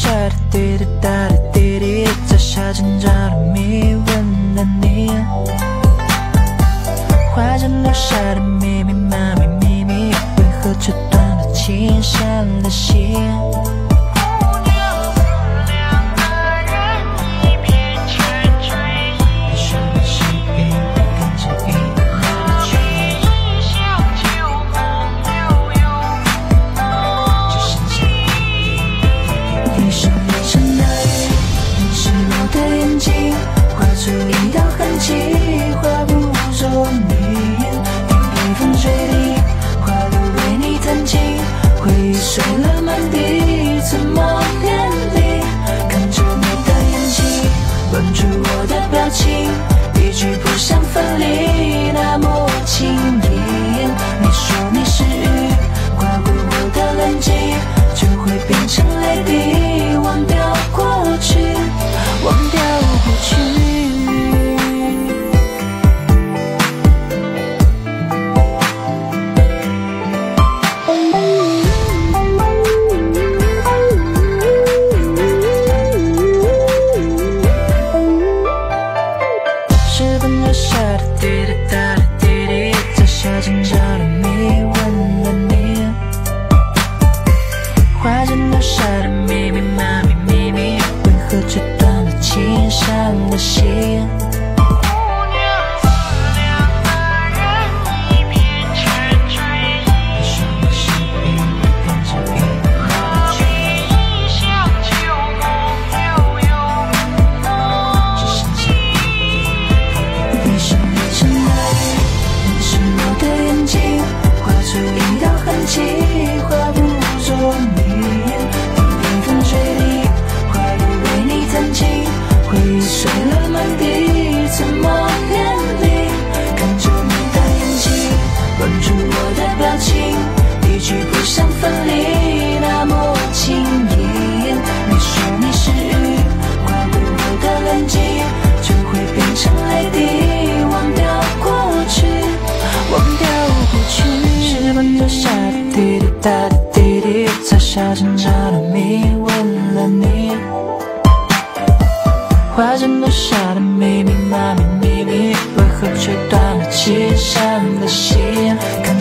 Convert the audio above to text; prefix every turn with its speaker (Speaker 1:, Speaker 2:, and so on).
Speaker 1: 下的滴滴答的滴滴，在夏天找的谜，问了你，画着留下的密密麻麻秘密，为何却断了情，伤了心？画不着你，听北风吹笛，花都为你弹琴，回忆碎了满地，怎么便利？看着你的眼睛，关注我的表情，一句不想分离，那么轻易。你说你是雨，划过我的冷静，就会变成泪滴，忘掉过去，忘掉过去。画着留下的密密麻麻秘密，为何却断了情，伤了心？碎了满地，怎么便利？看着你的眼睛，关注我的表情，一句不想分离，那么轻易。你说你是雨，划过我的冷静，就会变成泪滴，忘掉过去，忘掉过去。石板脚下的滴滴答的滴滴，在夏天找的谜，问了你。画着留下的密密麻麻秘密，为何却断了情，伤了心？